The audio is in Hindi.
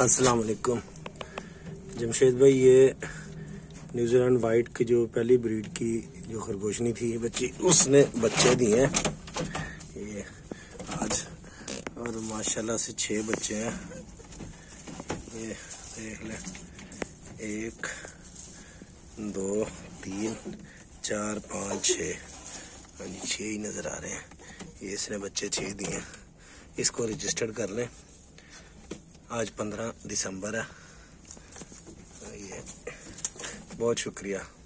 अस्सलाम वालेकुम जमशेद भाई, ये न्यूजीलैंड वाइट की जो पहली ब्रीड की जो खरगोशनी थी बच्ची, उसने बच्चे दिए हैं ये आज, और माशाल्लाह से 6 बच्चे हैं। ये देख लें, 1 2 3 4 5 6, हाँ जी 6 ही नज़र आ रहे हैं। ये इसने बच्चे 6 दिए हैं। इसको रजिस्टर्ड कर लें। आज 15 दिसंबर है। ये बहुत शुक्रिया।